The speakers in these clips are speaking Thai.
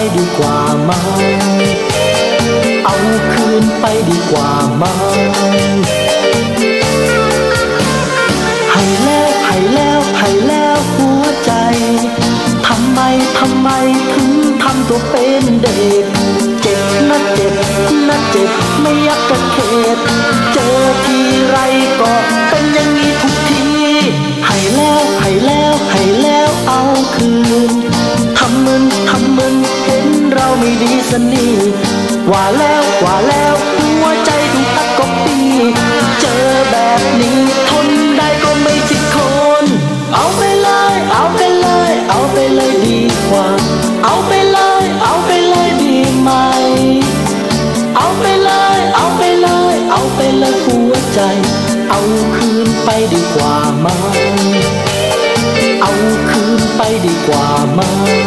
ดีกว่าไหมเอาคืนไปดีกว่าไหมให้แล้วให้แล้วให้แล้วหัวใจทำไมถึงทำตัวเป็นเด็กเจ็บนะเจ็บนะเจ็บไม่ยักกระเขดเจอทีไรก็เป็นอย่างนี้ทุกทีให้แล้วให้แล้วให้แล้วเอาคืนทำมึนเห็นเราไม่ดีสนิทว่าแล้วหัวใจถูกตัดก๊อปปี้เจอแบบนี้ทนได้ก็ไม่สิคนเอาไปเลยเอาไปเลยเอาไปเลยดีกว่าเอาไปเลยเอาไปเลยดีไหมเอาไปเลยเอาไปเลยเอาไปเลยหัวใจเอาคืนไปดีกว่าไหมเอาคืนไปดีกว่าไหม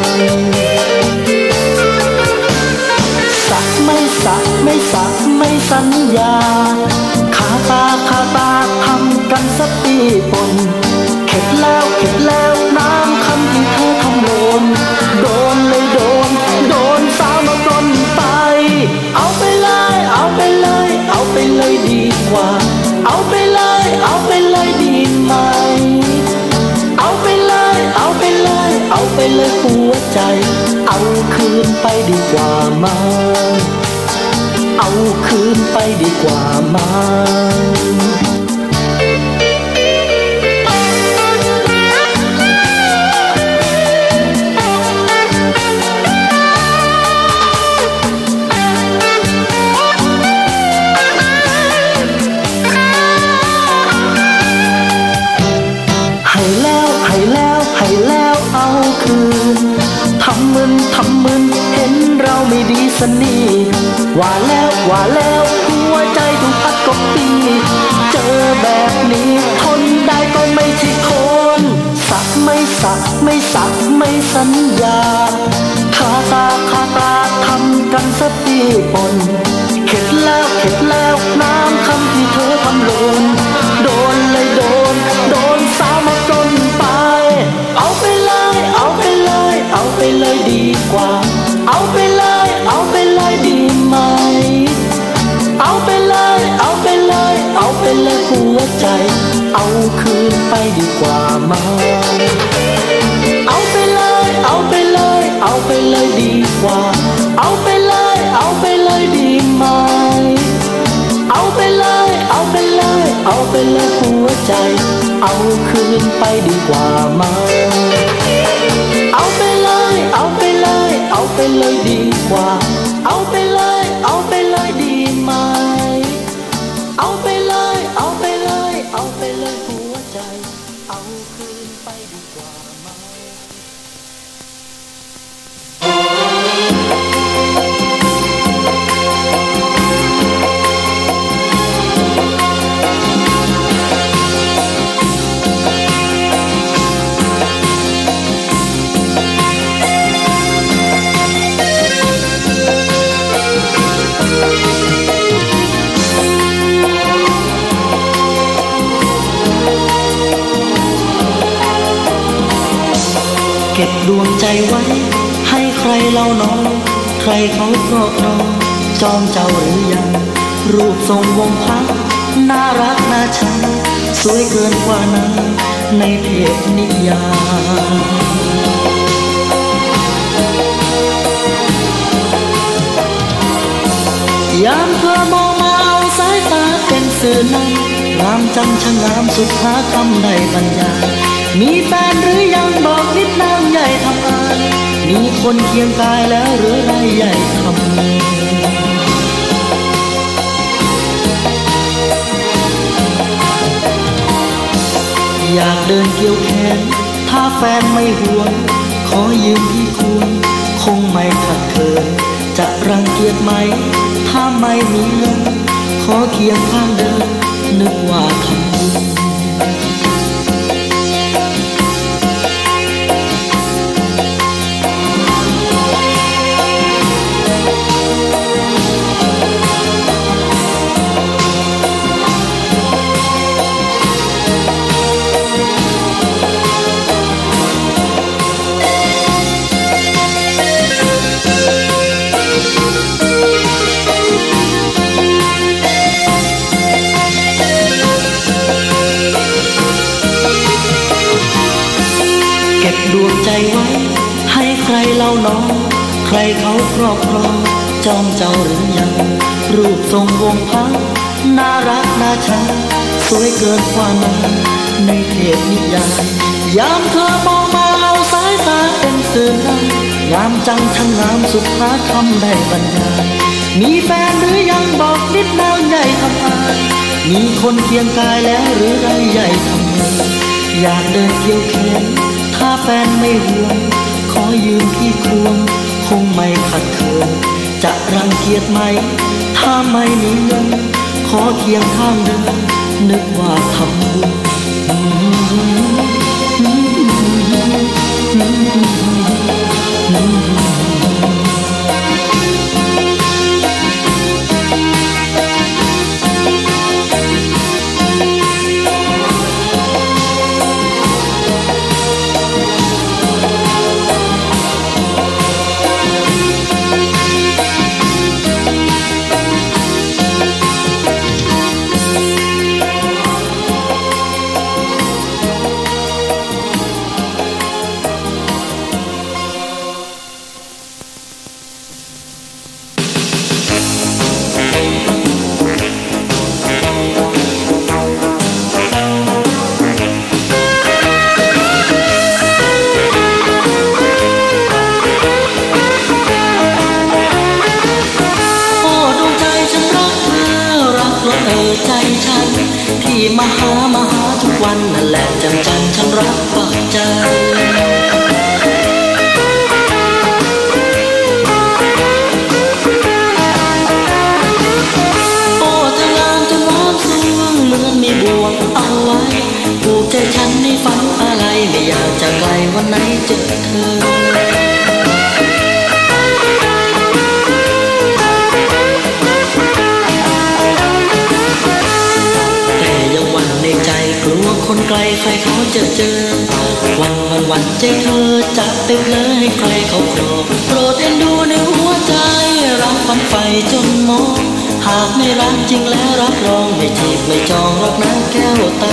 ไม่สัญญาคาตาทำกันสักปีปนเข็ดแล้วน้ำคำที่เธอทำหล่นโดนเลยโดนสาวมาต้นไปเอาไปเลยเอาไปเลยเอาไปเลยดีกว่าเอาไปเลยเอาไปเลยดีไหมเอาไปเลยเอาไปเลยเอาไปเลยหัวใจเอาคืนไปดีกว่าไหมเอาคืนไปดีกว่าไหมให้แล้วเอาคืนทำมึนเห็นเราไม่ดีสนิทว่าแล้วหัวใจถูกพัดก๊อปปี้เจอแบบนี้ทนได้ก็ไม่ใช่คนไม่สัญญาคาตาทำกันสักปีปนเข็ดแล้วน้ำคำที่เธอทำหล่นโดนเลยโดนสาวมาต้นไปเอาไปเลยเอาไปเลยเอาไปเลยดีกว่าเอาไปเลยเอาไปเลยดีไหมเอาไปเลยเอาไปเลยเอาไปเลยหัวใจเอาคืนไปดีกว่าไหมเอาไปเลยเอาไปเลยเอาไปเลยดีกว่าเอาไปเลยเอาไปเลยดีไหมเอาไปเลยเอาไปเลยเอาไปเลยหัวใจเอาคืนไปดีกว่าไหมเอาไปเลยเอาไปเลยเอาไปเลยดีกว่าเอาไปเลยเอาไปเลยดีไหมเอาไปเลยเอาไปเลยเอาไปเลยหัวใจเอาคืนไปดีกว่าไหมเก็บดวงใจไว้ให้ใครเล่าน้องใครเขาครอบน้องจองเจ้าหรือยังรูปทรงวงพักน่ารักน่าชังสวยเกินกว่านั้นในเทพนิยายยามเธอมองมาเอาสายตาเป็นสื่อนำงามจังช่างงามสุดหาคำใดบรรยายมีแฟนหรือยังบอกนิดนางใหญ่ทำอายมีคนเคียงกายแล้วหรือไรใหญ่ทำอยากเดินเกี่ยวแขนถ้าแฟนไม่ห่วงขอยืมที่ควรคงไม่ขัดเขินจะรังเกียจไหมถ้าไม่มีเงินขอเคียงข้างเดินนึกว่าทำบุญดวงใจไว้ให้ใครเล่าน้องใครเขาครอบครองจองเจ้าหรือยังรูปทรงวงพักน่ารักน่าชังสวยเกินความหมายในเทพนิยายยามเธอมองมาเอาสายตาเป็นสื่องามจังช่างงามสุดหาคำได้บรรยายมีแฟนหรือยังบอกนิดน้อยใหญ่ทำอายมีคนเคียงกายแล้วหรือไรใหญ่ทำมืออยากเดินเกี่ยวแขนถ้าแฟนไม่ห่วงขอยืมพี่ควงคงไม่ขัดเขินจะรังเกียจไหมถ้าไม่มีเงินขอเคียงข้างเดินนึกว่าทำบุญมาหาทุกวันนั่นแหละจังฉันรักปักใจโอ้เธองามจนว้าวสวงเหมือนมีบ่วงเอาไว้ผูกใจฉันให้ฝันอะไรไม่อยากจะไกลวันไหนเจอเธอคนไกลใครเขาเจอวันใจเธอจะไปเลยให้ใครเขาครองโปรดเอ็นดูในหัวใจรักฝันใฝ่จนมองหากไม่รักจริงแล้วรับรองไม่จีบไม่จองรักนะแก้วตา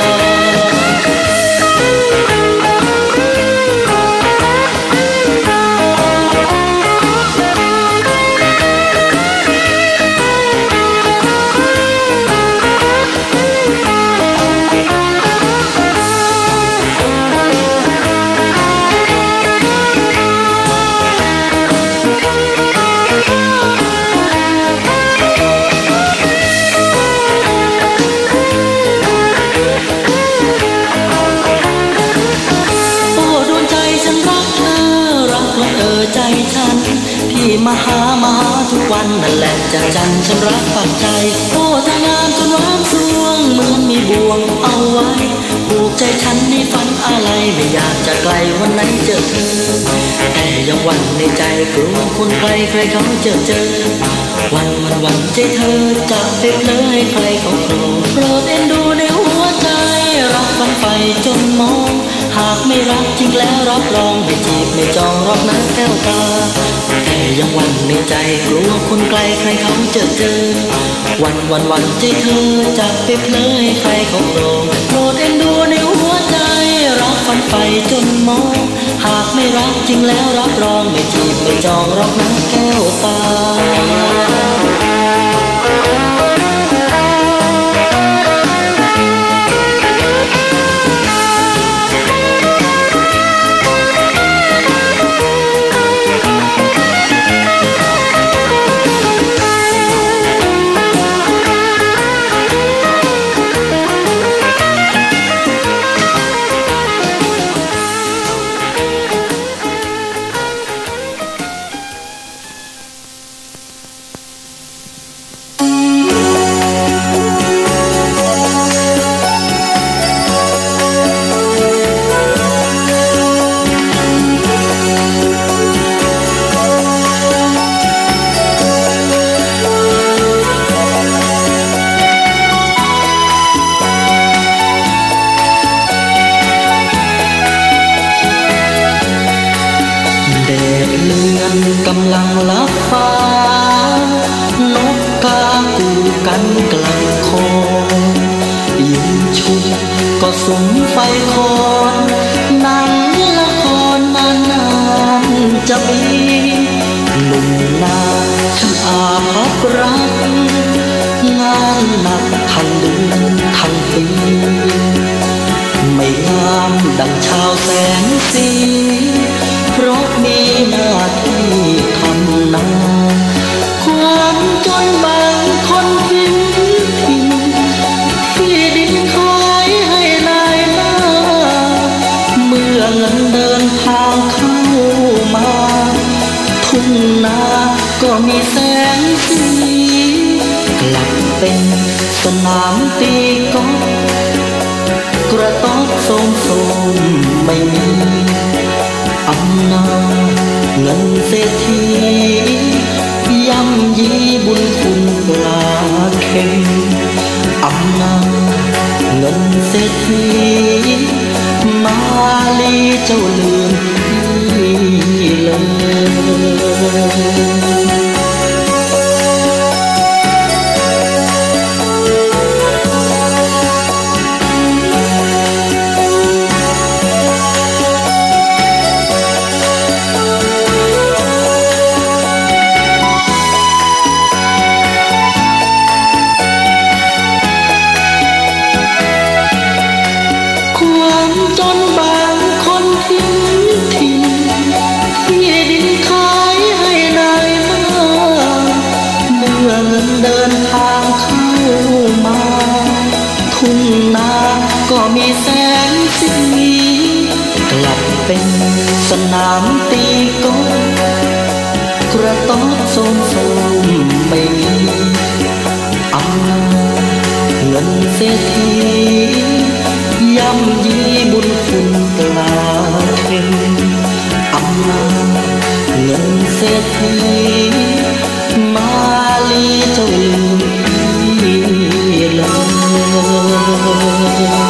มาหาทุกวันนั่นแหละจังฉันรักปักใจโอ้เธองามจนว้าวสวงเหมือนมีบ่วงเอาไว้ผูกใจฉันให้ฝันอะไรไม่อยากจะไกลวันไหนเจอเธอแต่ยังหวั่นในใจกลัวคนไกลใครเขาเจอวันใจเธอจะไปเพลอให้ใครเขาโกรธโปรดเอ็นดูในหัวใจรักฝันใฝ่จนมองหากไม่รักจริงแล้วรับรองไม่จีบไม่จองรักนะแก้วตาแต่ยังหวั่นในใจกลัวคนไกลใครเขาเจอวันใจเธอจะไปเพลอให้ใครเขาโกรธโปรดเอ็นดูในหัวใจรักฝันใฝ่จนมองหากไม่รักจริงแล้วรับรองไม่จีบไม่จองรักนะแก้วตากำลังลับฟ้านกกากูกันกลางคอยืนชุมก็สมไฟคอนหนังละคจะมีหนุ่มนาช่างอาภัพรักงานหนักทั้งเดือนทั้งปีไม่งามดังชาวแสนสีเพราะมีหน้าที่ทำนาความจนบางคนทิ้งทิ้งที่ดินขายให้นายหน้าเมื่อเงินเดินทางเข้ามาทุ่งนาก็มีแสงสีกลับเป็นสนามตีกอล์ฟกระต๊อบโสมไม่มีอำนาจเงินเศรษฐีย่ำยีบุญคุณปลาเค็มอำนาจเงินเศรษฐีมาลีเจ้าลืมพี่เลยก็มีแสงสีกลับเป็นสนามตีกอล์ฟกระต๊อบโสมไม่มีอำนาจเงินเศรษฐีย่ำยีบุญคุณปลาเค็มอำนาจเงินเศรษฐีมาลีเจ้าลืมพี่เลย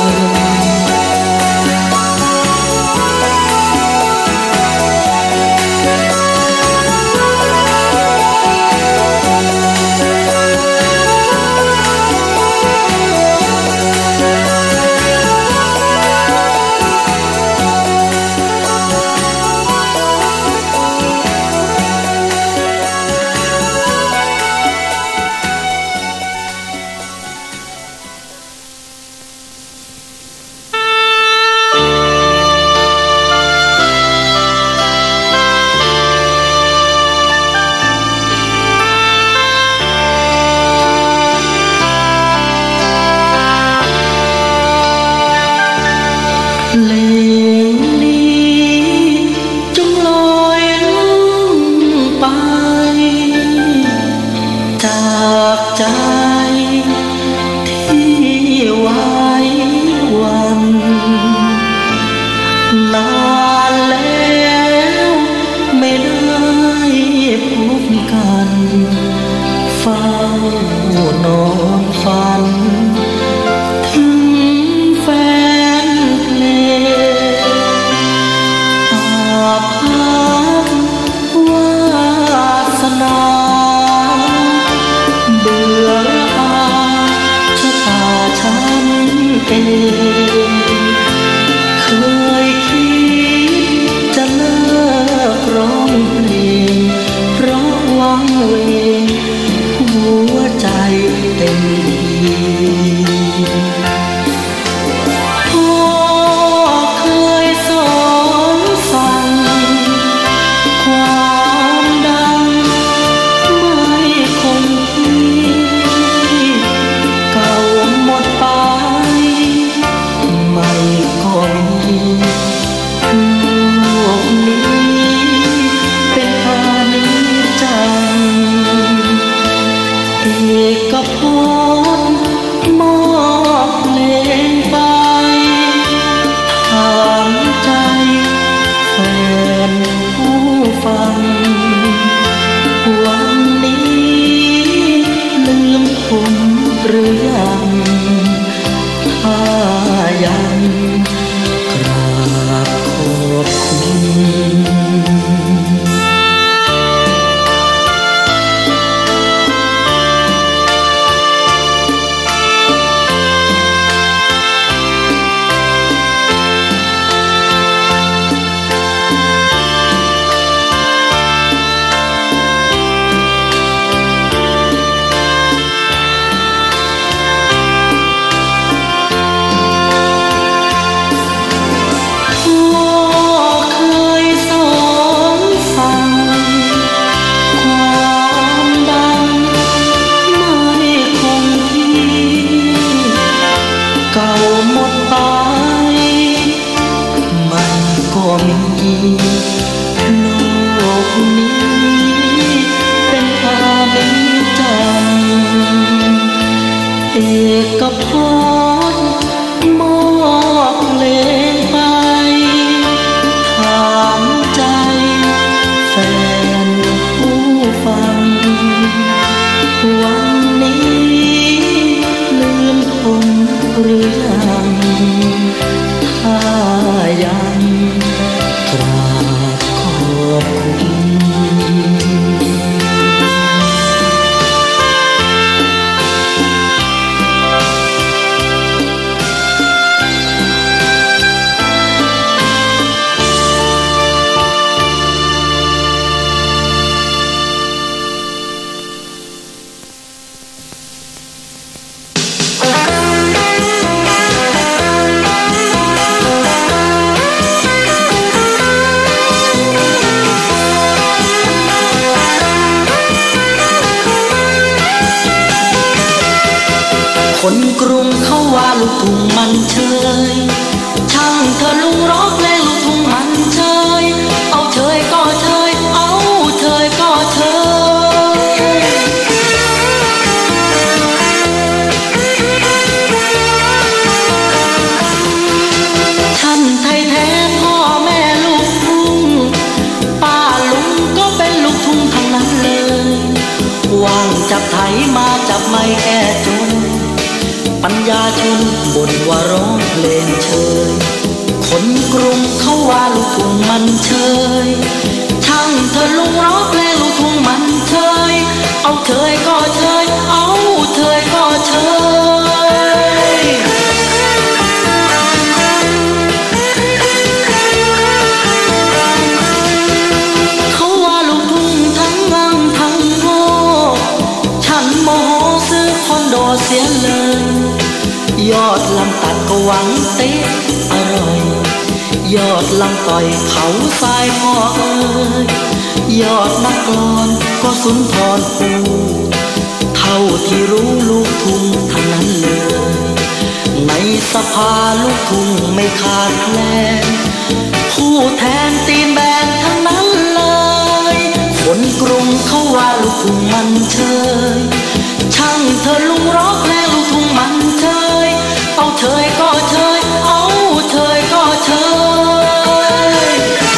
ก็พอมอบเพลงไปถามใจแฟนผู้ฟังวันนี้ลืมผมหรือยังถ้ายังกราบขอบคุณคนกรุงเขาว่าลูกทุ่งมันเชยช่างเธอลุงร้องเพลงลูกทุ่งมันเชยเอาเชยก็เชยเอาเชยก็เชยฉันไทยแท้พ่อแม่ลูกทุ่งป้าลุงก็เป็นลูกทุ่งทั้งนั้นเลยว่างจับไถมาจับไม้แก่จนปัญญาชนบ่นว่าร้องเพลงเชยคนกรุงเขาว่าลูกทุ่งมันเชยช่างเธอลุงร้องเพลงลูกทุ่งมันเชยเอาเชยก็เชยเอาเชยก็เชยเขาว่าลูกทุ่งทั้งงังทั้งโง่ฉันโมโหซื้อคอนโดเสียเลยยอดลำตัดก็หวังเต๊ะอร่อยยอดลำต่อยเขาทรายพ่อเอ้ยยอดนักกลอนก็สุนทรภูเท่าที่รู้ลูกทุ่งทั้งนั้นเลยในสภาลูกทุ่งไม่ขาดแคลนผู้แทนตีนแบนทั้งนั้นเลยคนกรุงเขาว่าลูกทุ่งมันเชยช่างเธอลุงร้องเพลงลูกทุ่งมันเชยเอาเชยก็เชยเอาเชยก็เชย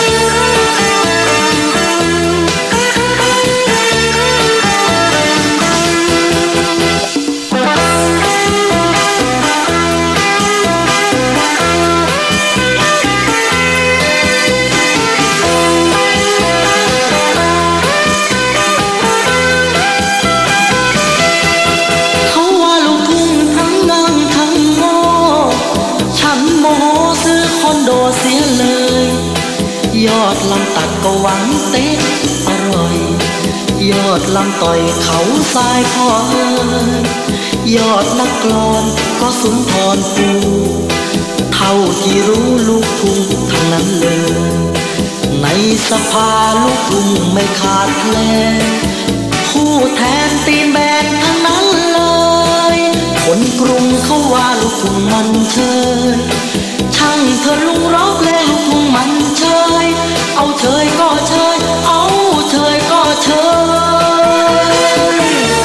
เสียเลยยอดลำตัดก็หวังเต๊ะอร่อยยอดลำต่อยเขาทรายพ่อเอ้ยยอดนักกลอนก็สุนทรภูเท่าที่รู้ลูกทุ่งทั้งนั้นเลยในสภาลูกทุ่งไม่ขาดแคลนผู้แทนตีนแบนทั้งนั้นเลยคนกรุงเขาว่าลูกทุ่งมันเชยช่างเธอลุงร้องเพลงลูกทุ่งมันเชยเอาเชยก็เชยเอาเชยก็เชย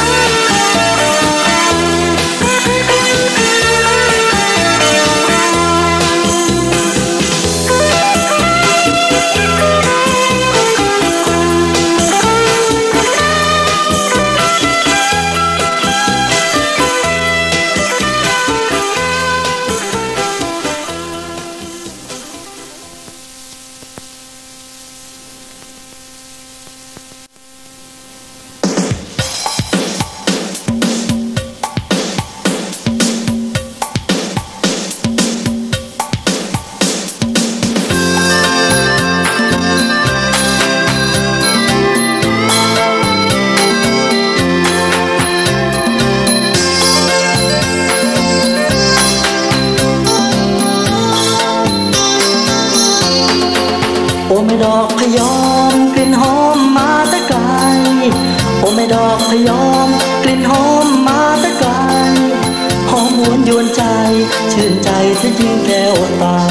ไม่ดอกพยอมกลิ่นหอมมาแต่ไกลโอ้ไม่ดอกพยอมกลิ่นหอมมาแต่ไกลหอมหวนยวนใจชื่นใจที่ยิ่งแก้วตา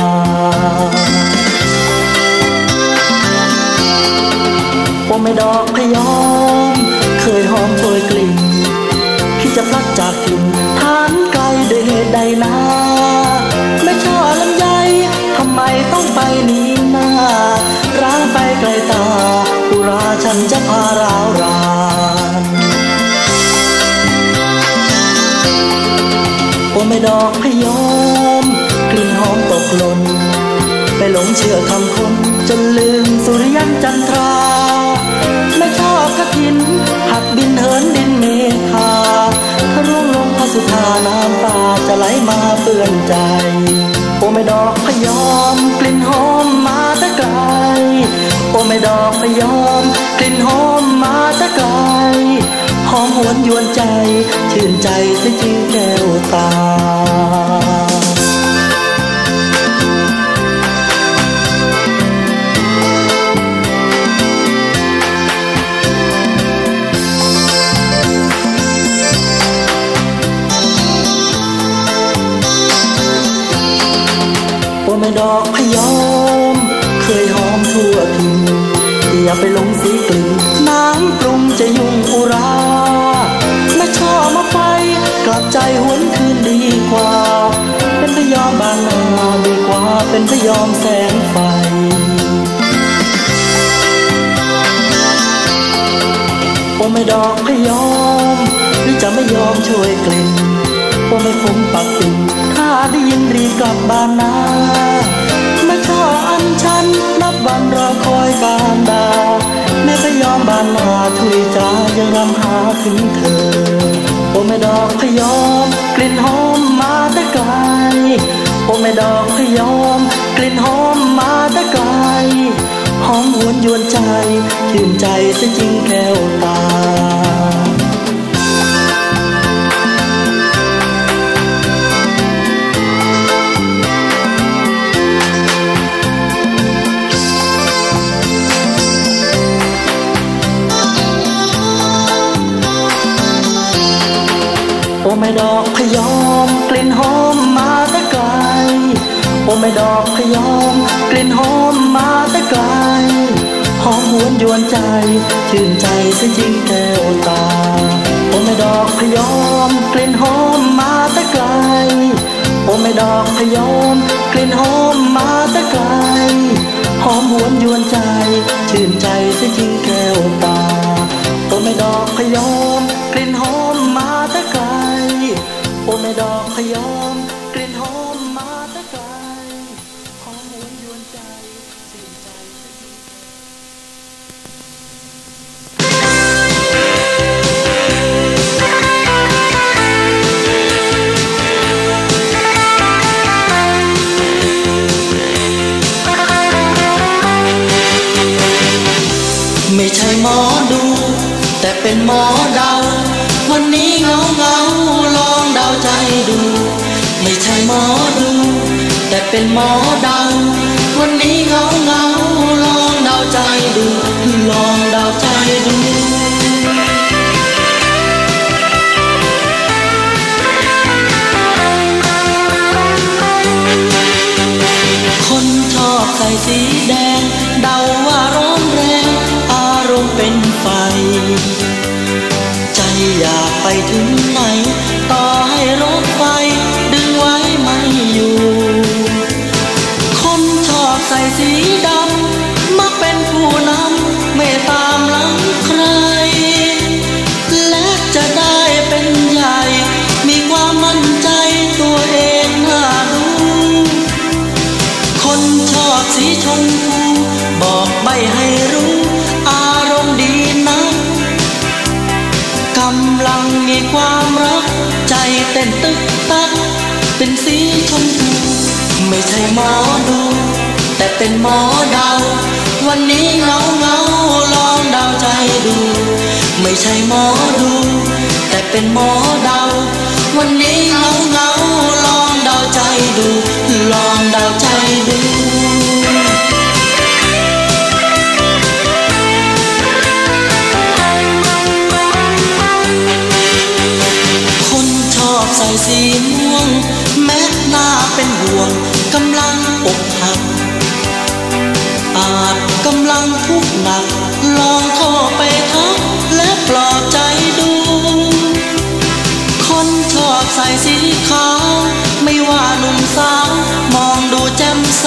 โอ้ไม่ดอกพยอมเคยหอมโชยกลิ่นที่จะพลัดจากถิ่นฐานไกลได้เห็นาไม่ชอบลำไยทำไมต้องไปนี้นาร้างไปไกลตาอุราฉันจะพาราวรานโอ้ไม่ดอกพยอมกลิ่นหอมตกหล่นไปหลงเชื่อคำคนจนลืมสุริยันจันทราไม่ชอบกฐินหักบินเหินดินเมฆาถ้าร่วงลงพระสุธาน้ำตาจะไหลมาเปื้อนใจโอ้ไม่ดอกพยอมกลิ่นหอมมาแต่ไกลโอ้ไม่ดอกพยอมกลิ่นหอมมาแต่ไกลหอมหวนยวนใจชื่นใจเสียจริงแก้วตาโอ้ไม่ดอกพยอมเคยหอมทั่วทินอย่าไปหลงสีกลิ่นน้ำปรุงจะยุ่งอุราไม่ชอบมาไฟกลับใจหวนคืนดีกว่าเป็นพยอมบานนาดีกว่าเป็นพยอมแสงไฟโอ้ไม่ดอกพยอมหรือจะไม่ยอมช่วยกลิ่นโอ้ไม่คงปักปิ่นถ้าได้ยินรีกลับบ้านนาไม่ชอบอันชันนับวันรอคอยการดาแม่พยอมบ้านนาทุยจายังรำหาถึงเธอโอ้ไม่ดอกพยอมกลิ่นหอมมาแต่ไกลโอ้ไม่ดอกพยอมกลิ่นหอมมาแต่ไกลหอมหวนยวนใจชื่นใจเสียจริงแก้วตาโอ้ไม่ดอกพยอมกลิ่นหอมมาแต่ไกลโอ้ไม่ดอกพยอมกลิ่นหอมมาแต่ไกลหอมหวนยวนใจชื่นใจเสียจริงแก้วตาโอ้ไม่ดอกพยอมกลิ่นหอมมาแต่ไกลโอ้ไม่ดอกพยอมกลิ่นหอมมาแต่ไกลหอมหวนยวนใจชื่นใจเสียจริงแก้วตาโอ้ไม่ดอกพยอมกลิ่นหอมมาแต่ไกลโอ้ไม่ดอกพยอมกลิ่นหอมมาแต่ไกลหอมหวนยวนใจชื่นใจไม่ใช่หมอดูแต่เป็นหมอเดาวันนี้เงาเงาลองเดาใจดูไม่ใช่หมอดูแต่เป็นหมอเดาวันนี้เงาเงาลองเดาใจดูลองเดาใจดูคนชอบใส่สีแดงเดาว่าร้อนแรงอารมณ์เป็นไฟใจอยากไปถึงไหนต่อให้รถไฟดึงไว้ไม่อยู่คนชอบใส่สีดำมักเป็นผู้นำไม่ตามหลังใครและจะได้เป็นใหญ่มีความมั่นใจตัวเองน่าดูคนชอบสีชมพูบอกใบให้รู้อารมณ์ดีนะกำลังมีความรักใจเต้นตึกตักเป็นสีชมพูไม่ใช่หมอดูแต่เป็นหมอเดาวันนี้เงาเงาลองเดาใจดูไม่ใช่หมอดูแต่เป็นหมอเดาวันนี้เงาเงาลองเดาใจดูลองเดาใจดูใส่สีม่วงแม้หน้าเป็นห่วงกำลังอกหักอาจกำลังทุกข์หนักลองโทรไปทักและปลอบใจดูคนชอบใส่สีขาวไม่ว่าหนุ่มสาวมองดูแจ่มใส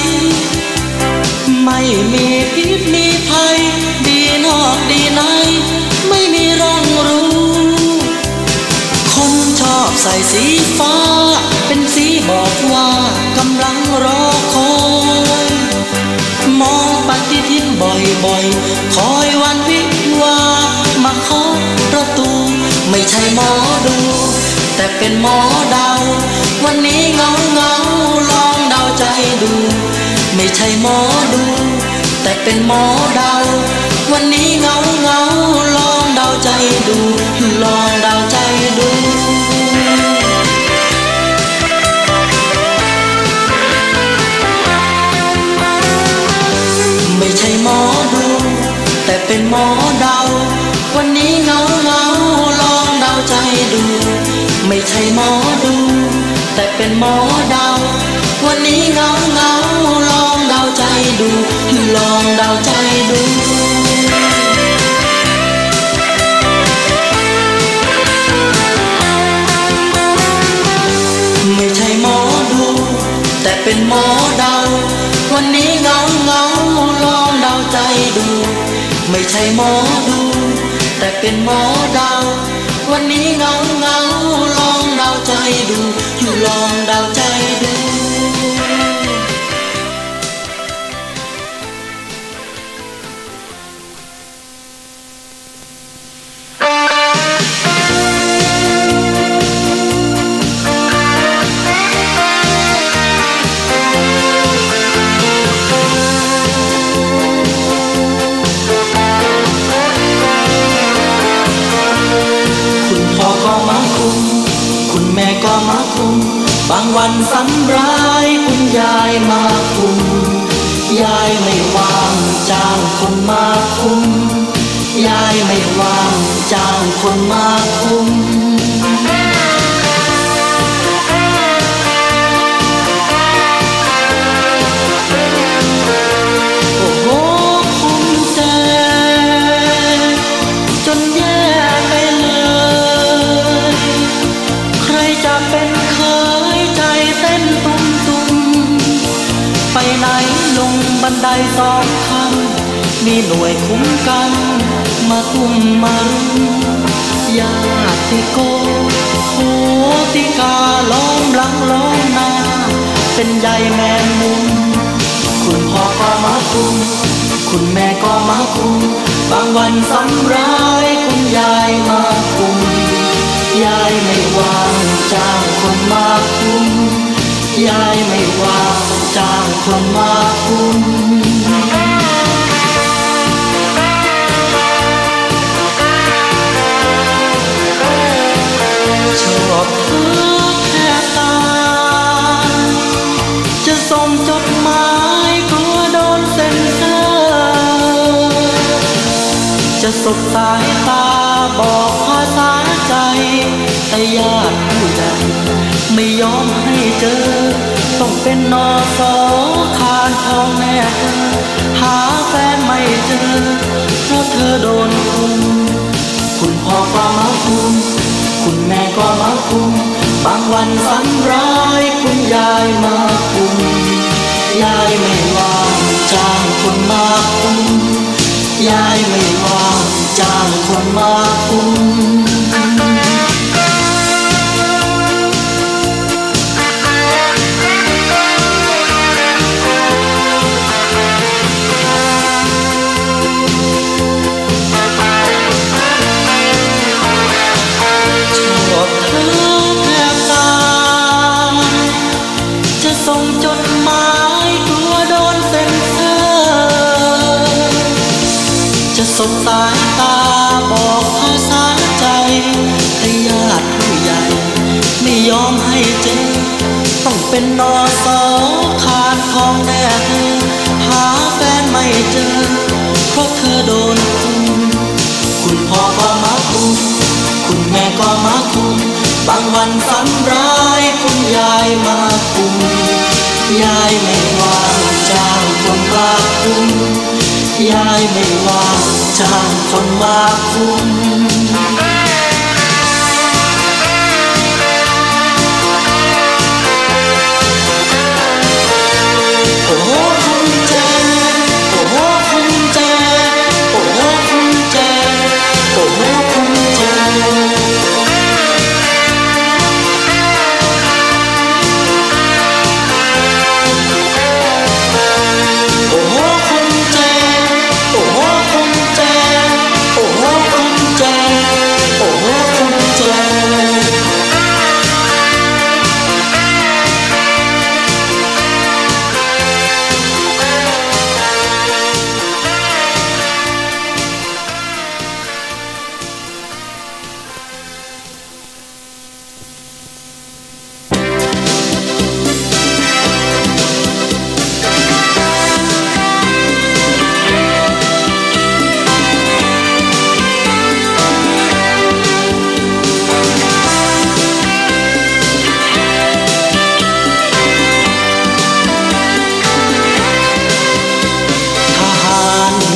ไม่มีพิษมีภัยดีนอกดีในไม่มีร่องรู้คนชอบใส่สีฟ้าเป็นสีบอกว่ากำลังรอคอยมองปฏิทินบ่อยๆคอยวันวิวามาเคาะประตูไม่ใช่หมอดูแต่เป็นหมอเดาวันนี้เงาลองเดาใจดูไม่ใช่หมอดูแต่เป็นหมอเดาวันนี้เงาลองเดาใจดูลองเดาใจดูไม่ใช่หมอดูแต่เป็นหมอเดาวันนี้เงาลองเดาใจดูไม่ใช่หมอดูแต่เป็นหมอเดาวันนี้เงาลองเดาใจดูลองเดาใจดูไม่ใช่หมอดูแต่เป็นหมอเดาวันนี้เงาลองเดาใจดูไม่ใช่หมอดูแต่เป็นหมอเดาวันนี้เงาลองเดาใจดูลองเดาใจดูคุณแม่ก็มาคุมบางวันฝันร้ายคุณยายมาคุมยายไม่ว่างจ้างคนมาคุมยายไม่ว่างจ้างคนมาคุมโอ้โหคุมแจจนแย่ไปเลยใครจะเป็นเคยใจเต้นตุ้มไปไหนลงบันไดสองขั้นมีหน่วยคุ้มกันมากุมมันญาติโกโหติกาล้อมหลังล้อมหน้าเป็นใยแมงมุมคุณพ่อก็มาคุมคุณแม่ก็มาคุมบางวันฝันร้ายคุณยายมาคุมยายไม่ว่างจ้างคนมาคุมยายไม่ว่างจ้างคนมาคุมชอบเธอแค่ตายจะส่งจดหมายกลัวโดนเซ็นเซอร์จะสบสายตาบอกภาษาใจแต่ญาติผู้ใหญ่ไม่ยอมให้เจอต้องเป็นนอสอคานทองแน่เธอหาแฟนไม่เจอเพราะเธอโดนคุมคุณพ่อก็มาคุมคุณแม่ก็มาคุมบางวันฝันร้ายคุณยายมาคุมยายไม่ว่างจ้างคนมาคุมยายไม่ว่างจ้างคนมาคุมส่งจดหมายกลัวโดนเซ็นเซอร์จะสบสายตาบอกภาษาใจแต่ญาติผู้ใหญ่ไม่ยอมให้เจอต้องเป็นนอสอคานทองแน่เธอหาแฟนไม่เจอเพราะเธอโดนคุมคุณพ่อก็มาคุมคุณแม่ก็มาคุมบางวันฝันร้ายคุณยายมาคุมยายไม่ว่างจ้างคนมาคุมยายไม่ว่างจ้างคนมาคุม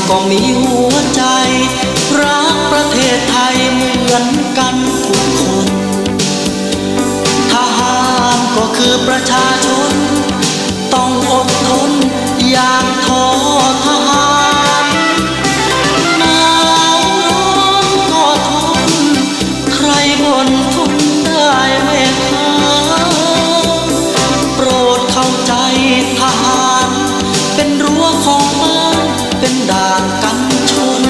ก็มีหัวใจรักประเทศไทยเหมือนกันทุกคนทหารก็คือประชาชนต้องอดทนอย่างท้อทหารหนาวร้อนก็ทนใครบ่นทนได้ไหมคะโปรดเข้าใจทหารเป็นรั้วของบ้านเป็นด่านกันชน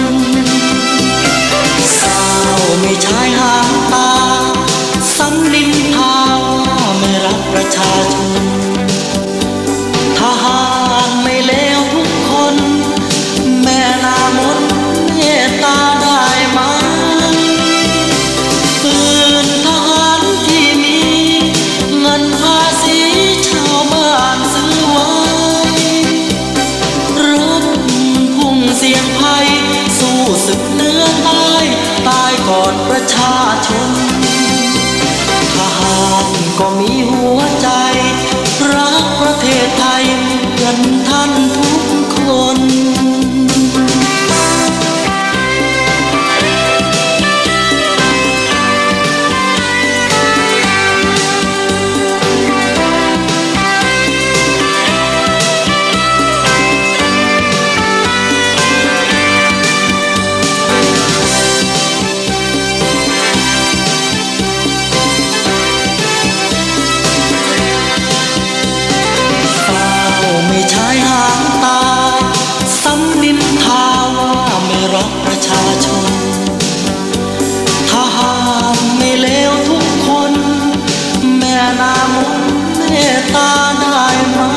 สาวไม่ใช่หางตาซ้ำนินทาว่าไม่รักประชาชนทหารไม่เลวทุกคนแม่นามนเมตตาได้ไหมปืนทหารที่มีเงินภาษีชาวบ้านซื้อไว้รบพุ่งเสี่ยงภัยสู้ศึกเหนือใต้ตายก่อนประชาชนทหารก็มีหัวใจรักประเทศไทยเหมือนท่านทุกคนไม่ใช่หางตาซ้ำนินทาว่าไม่รักประชาชนทหารไม่เลวทุกคนแม่นามนเมตตาได้ไหม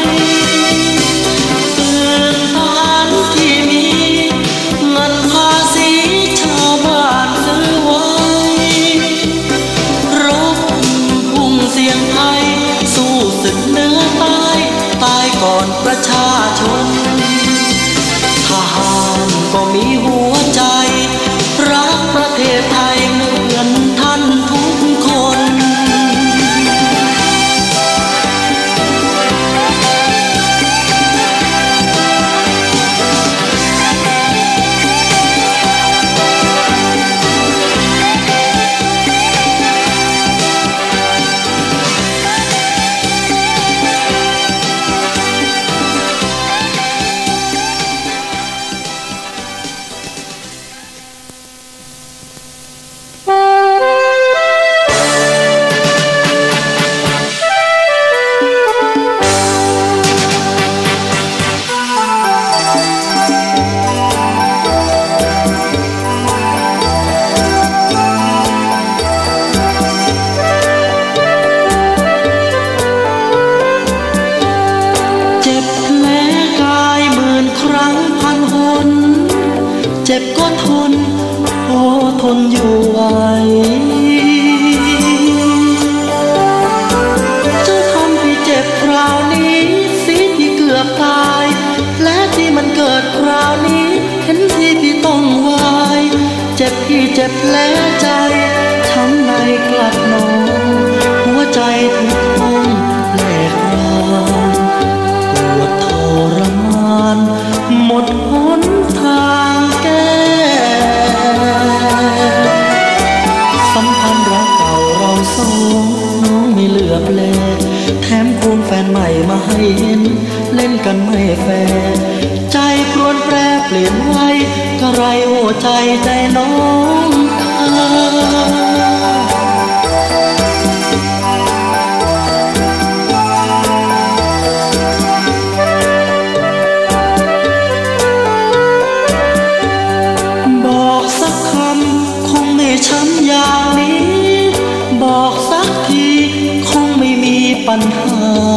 ปืนทหารที่มีเงินภาษีชาวบ้านซื้อไว้รบพุ่งเสี่ยงภัยสู้ศึกเหนือใต้ตายก่อนประชาชนทหารก็มีหัวใจรักประเทศไทยเหมือนท่านทุกคนเจ็บก็ทนโอ้ทนอยู่ไหวจะทำให้เจ็บคราวนี้สิที่เกือบตายและที่มันเกิดคราวนี้เห็นที่พี่ต้องวายเจ็บที่เจ็บแผลใจช้ำในกลัดนองหัวใจทุกห้องแหลกรานปวดทรมานหมดหนทางแก้สัมพันธ์รักเก่าเราสองน้องไม่เหลือบแลแถมควงแฟนใหม่มาให้เห็นเล่นกันไม่แฟร์ใจครวญแปรเปลี่ยนไว้ก็ไรโอ้ใจน้องบอกสักคำคงไม่ช้ำอย่างนี้บอกสักทีคงไม่มีปัญหา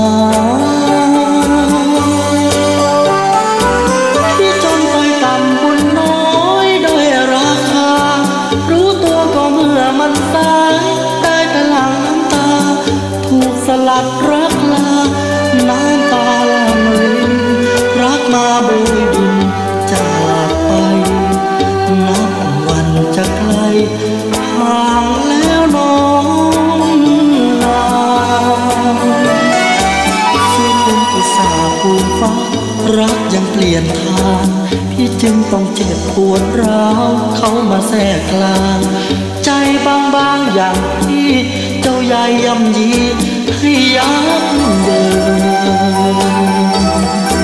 ที่จนไปต่ำบุญน้อยด้อยราคารู้ตัวก็เมื่อมันสายได้แต่หลังน้ำตาถูกสลัดรักลาน้ำตาละมือรักมาโบยบินจากไปนับวันจะไกลห่างแล้วน้องลา ฟ้ารักยังเปลี่ยนทางพี่จึงต้องเจ็บปวดร้าวเขามาแทรกกลางใจบางอย่างที่เจ้าใหญ่ย่ำยีให้ยับเยิน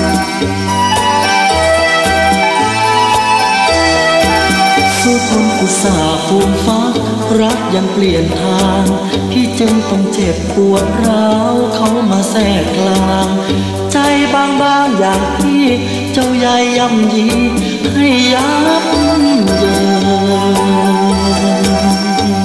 สู้ทนอุตส่าห์ฟูมฟักรักยังเปลี่ยนทางพี่จึงต้องเจ็บปวดร้าวเขามาแทรกกลางใจบางอย่างที่เจ้าใหญ่ย่ำยีให้ยับเยิน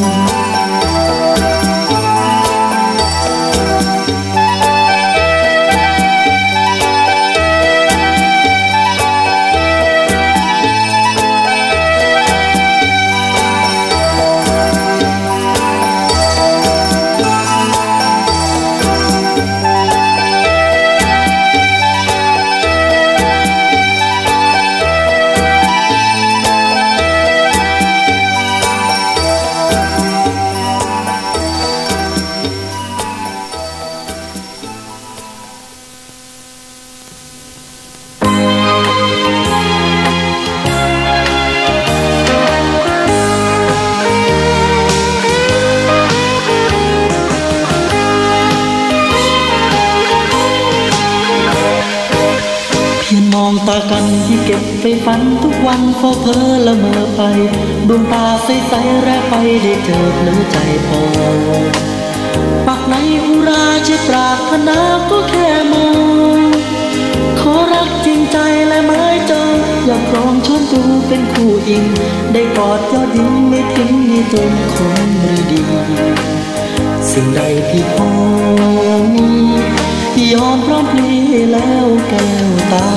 ตากันที่เก็บไปฝันทุกวันเฝ้าเพ้อละเมอไปดวงตาใสๆแรกไปได้เจอเผลอใจพอปากในอุราจะปรารถนาก็แค่มองขอรักจริงใจและไม้จองอยากครองชมดูเป็นคู่อิงได้กอดยอดยิ้มไม่ทิ้งให้จนคงฤดีสิ่งใดที่พอมียอมพร้อมพลีแล้วแก้วตา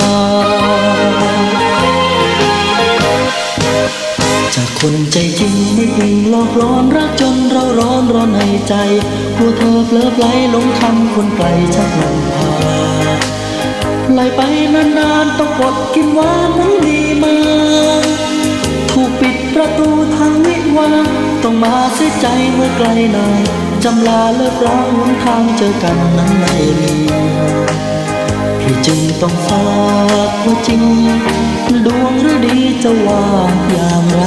จากคนใจจริงไม่จริงหลอกล้อนรักจนเราร้อนในใจกลัวเธอเผลอไผลหลงคำคนไกลชักนำพาไหลไปนานๆต้องกดกินหวานไม่ดีมาถูกปิดประตูทางวิวาต้องมาเสียใจเมื่อไกลนานจำลาเลิกร้างหนทางเจอกันนั้นไม่มีพี่จึงต้องฝากว่าจริงดวงหรือดีจะว่าอย่างไร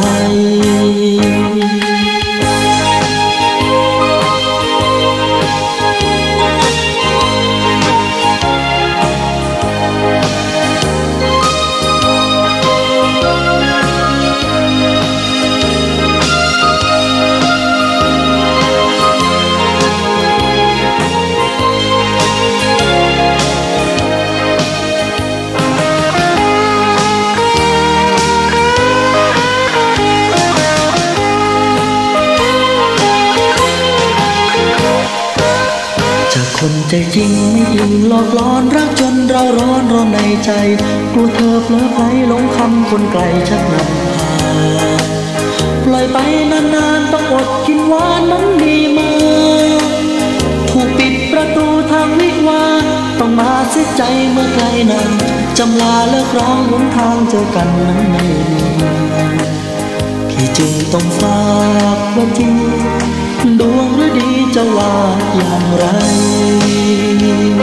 คนใจจริงไม่ยิงหลอกล้อนรักจนเราร้อนในใจกลัวเธอเผลอไผลหลงคำคนไกลชักนำพาปล่อยไปนานๆต้องอดกินหวานนั้นดีมาถูกปิดประตูทางวิวาต้องมาเสียใจเมื่อไกลนานจำลาเลิกร้างหนทางเจอกันนั้นไม่มีพี่จึงต้องฝากว่าจริงดวงหรือดีจะว่าอย่างไร